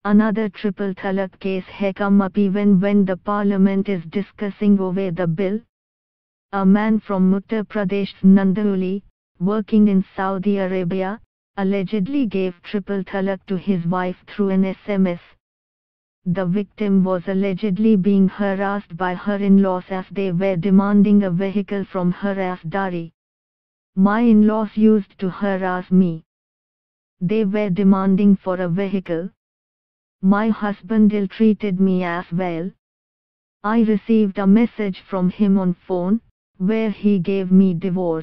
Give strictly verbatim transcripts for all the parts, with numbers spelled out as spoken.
Another triple talaq case has come up even when the parliament is discussing over the bill. A man from Uttar Pradesh Nandauli, working in Saudi Arabia, allegedly gave triple talaq to his wife through an S M S. The victim was allegedly being harassed by her in-laws as they were demanding a vehicle from her as dowry. My in-laws used to harass me. They were demanding for a vehicle. My husband ill-treated me as well. I received a message from him on phone, where he gave me divorce.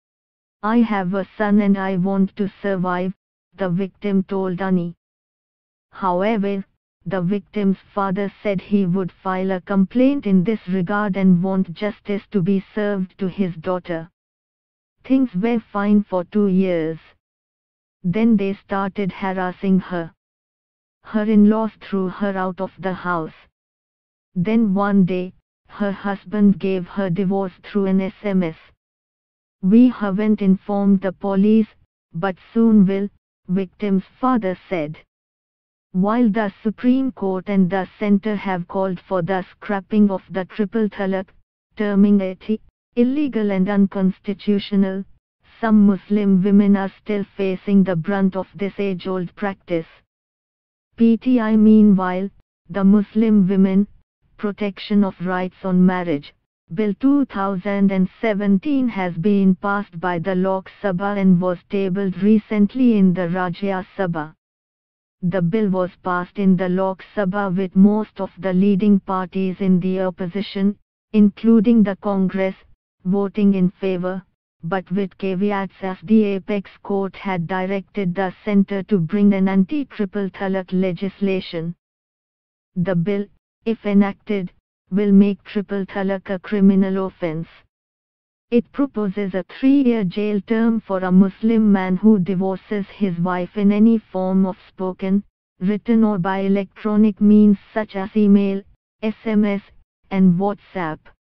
I have a son and I want to survive, the victim told Ani. However, the victim's father said he would file a complaint in this regard and want justice to be served to his daughter. Things were fine for two years. Then they started harassing her. Her in-laws threw her out of the house. Then one day, her husband gave her divorce through an S M S. We haven't informed the police, but soon will, victim's father said. While the Supreme Court and the Centre have called for the scrapping of the triple talaq, terming it illegal and unconstitutional, some Muslim women are still facing the brunt of this age-old practice. P T I Meanwhile, the Muslim Women, Protection of Rights on Marriage, Bill two thousand seventeen has been passed by the Lok Sabha and was tabled recently in the Rajya Sabha. The bill was passed in the Lok Sabha with most of the leading parties in the opposition, including the Congress, voting in favor, but with caveats as the apex court had directed the centre to bring an anti-triple talaq legislation. The bill, if enacted, will make triple talaq a criminal offence. It proposes a three-year jail term for a Muslim man who divorces his wife in any form of spoken, written or by electronic means such as email, S M S, and WhatsApp.